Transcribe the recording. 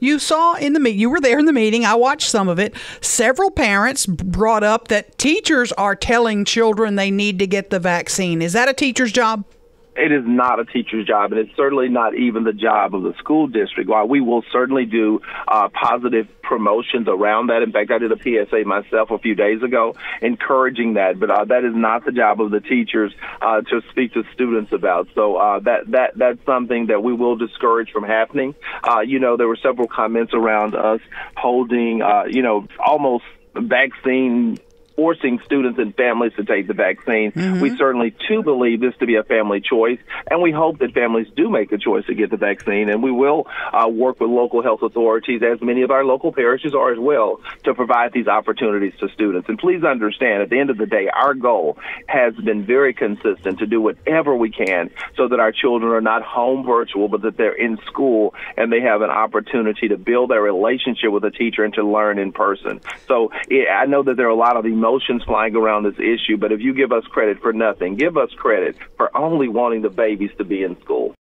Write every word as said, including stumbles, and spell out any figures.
you saw in the meet, you were there in the meeting, I watched some of it, several parents brought up that teachers are telling children they need to get the vaccine. Is that a teacher's job? It is not a teacher's job, and it's certainly not even the job of the school district. While we will certainly do uh, positive promotions around that. In fact, I did a P S A myself a few days ago encouraging that, but uh, that is not the job of the teachers uh, to speak to students about. So uh, that that that's something that we will discourage from happening. Uh, you know, there were several comments around us holding, uh, you know, almost vaccine forcing students and families to take the vaccine. Mm-hmm. We certainly, too, believe this to be a family choice, and we hope that families do make a choice to get the vaccine, and we will uh, work with local health authorities, as many of our local parishes are as well, to provide these opportunities to students. And please understand, at the end of the day, our goal has been very consistent to do whatever we can so that our children are not home virtual, but that they're in school and they have an opportunity to build their relationship with a teacher and to learn in person. So yeah, I know that there are a lot of emotions flying around this issue, but if you give us credit for nothing, give us credit for only wanting the babies to be in school.